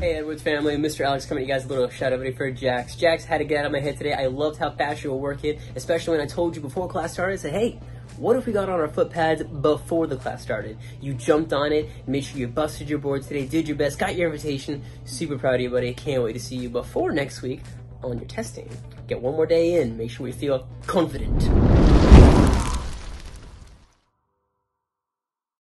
Hey Edwards family, Mr. Alex coming to you guys a little shout out video for Jax. Jax had to get out of my head today. I loved how fast you were working, especially when I told you before class started. I said, hey, what if we got on our foot pads before the class started? You jumped on it, made sure you busted your board today, did your best, got your invitation. Super proud of you, buddy. Can't wait to see you before next week on your testing. Get one more day in, make sure we feel confident.